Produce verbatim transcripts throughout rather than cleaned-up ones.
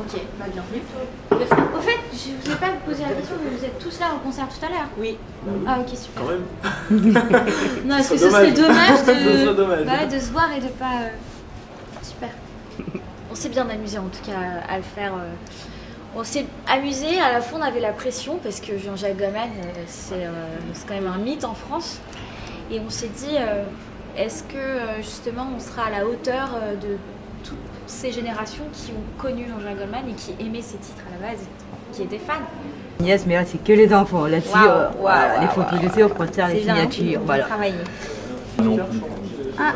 Ok, bah bienvenue. Au fait, je vous ai pas posé la question, mais vous êtes tous là au concert tout à l'heure? Oui. Ah ok, super. Quand même. Non, est-ce que ce serait dommage de... Ce serait dommage. Bah, de se voir et de pas... euh, Super. On s'est bien amusé en tout cas à le faire. euh, On s'est amusé, à la fois on avait la pression parce que Jean-Jacques Goldman euh, c'est euh, c'est quand même un mythe en France. Et on s'est dit, euh, est-ce que euh, justement on sera à la hauteur euh, de toutes ces générations qui ont connu Jean-Jacques Goldman et qui aimaient ses titres à la base, et qui étaient fans. Yes, mais là c'est que les enfants. Là-dessus, Wow, euh, wow, voilà, wow, les photos wow, de ces au concert, les C'est bien, hein, signatures, on voilà. va travailler. Ah.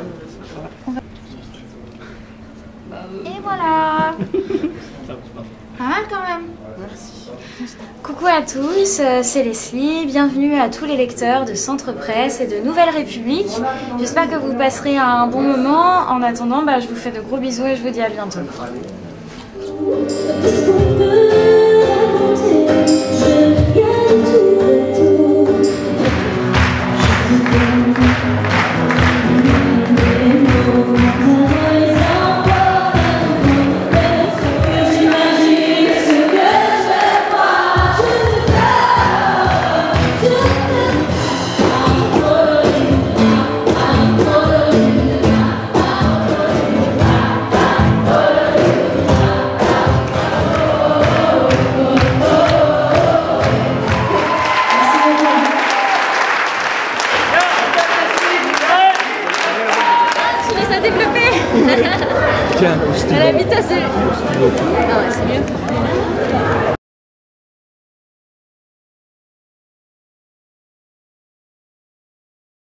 Et voilà. Pas mal quand même. Merci. Coucou à tous, euh, c'est Leslie. Bienvenue à tous les lecteurs de Centre Presse et de Nouvelle République. J'espère que vous passerez un bon moment. En attendant, bah, je vous fais de gros bisous et je vous dis à bientôt. Tiens, Elle habite assez... Ah ouais, c'est mieux.